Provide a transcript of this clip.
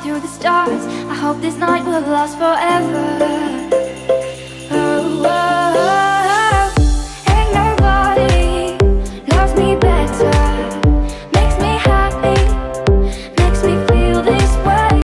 through the stars. I hope this night will last forever.